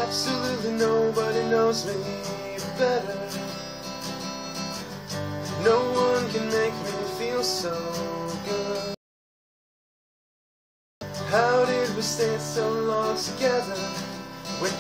Absolutely nobody knows me better. No one can make me feel so good. How did we stay so long together when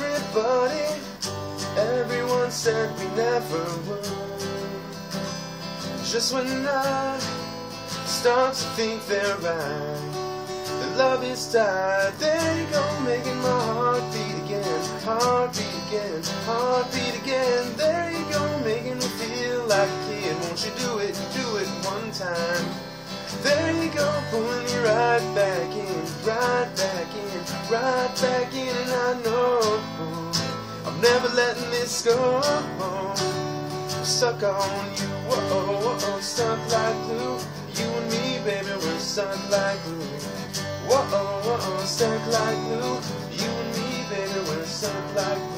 everyone said we never would? Just when I start to think they're right, that love is died. There you go, making my heart beat again, heart beat again, heart beat again. There you go, making me feel like a kid. Won't you do it one time? There you go, pulling me right back in, right back in, right back in. And I know I'm never letting this go. I'm stuck on you, whoa, stuck like glue. You and me, baby, we're stuck like glue. Whoa, stuck like glue. You and me, baby, we're stuck like glue.